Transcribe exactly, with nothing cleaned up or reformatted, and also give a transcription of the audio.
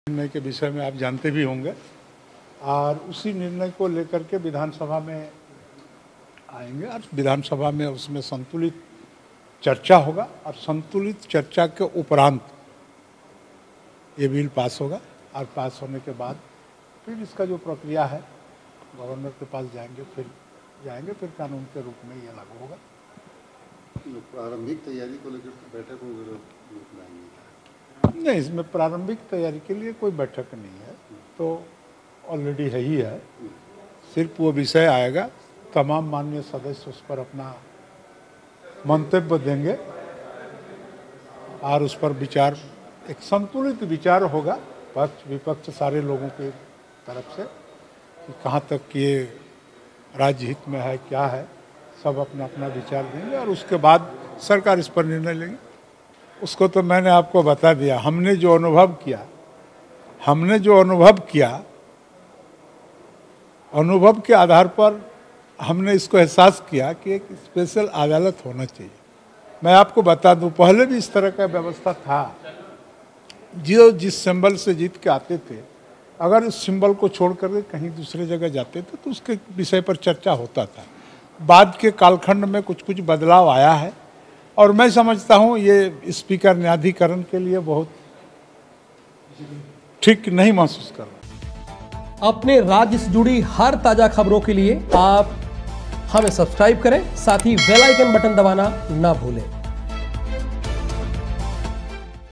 निर्णय के विषय में आप जानते भी होंगे और उसी निर्णय को लेकर के विधानसभा में आएंगे और विधानसभा में उसमें संतुलित चर्चा होगा और संतुलित चर्चा के उपरांत ये बिल पास होगा और पास होने के बाद फिर इसका जो प्रक्रिया है गवर्नर के पास जाएंगे, फिर जाएंगे फिर कानून के रूप में ये लागू होगा। प्रारंभिक तैयारी को लेकर बैठक वगैरह नहीं, इसमें प्रारंभिक तैयारी के लिए कोई बैठक नहीं है, तो ऑलरेडी है ही है। सिर्फ वो विषय आएगा, तमाम माननीय सदस्य उस पर अपना मंतव्य देंगे और उस पर विचार, एक संतुलित विचार होगा पक्ष विपक्ष सारे लोगों की तरफ से कि कहाँ तक ये राज्य हित में है, क्या है, सब अपना अपना विचार देंगे और उसके बाद सरकार इस पर निर्णय लेगी। उसको तो मैंने आपको बता दिया, हमने जो अनुभव किया हमने जो अनुभव किया अनुभव के आधार पर हमने इसको एहसास किया कि एक स्पेशल अदालत होना चाहिए। मैं आपको बता दूं, पहले भी इस तरह का व्यवस्था था। जो जिस सिंबल से जीत के आते थे, अगर इस सिंबल को छोड़ करके कहीं दूसरे जगह जाते थे तो उसके विषय पर चर्चा होता था। बाद के कालखंड में कुछ कुछ बदलाव आया है और मैं समझता हूं ये स्पीकर न्यायाधिकरण के लिए बहुत ठीक नहीं महसूस कर रहा। अपने राज्य से जुड़ी हर ताजा खबरों के लिए आप हमें सब्सक्राइब करें, साथ ही बेल आइकन बटन दबाना ना भूलें।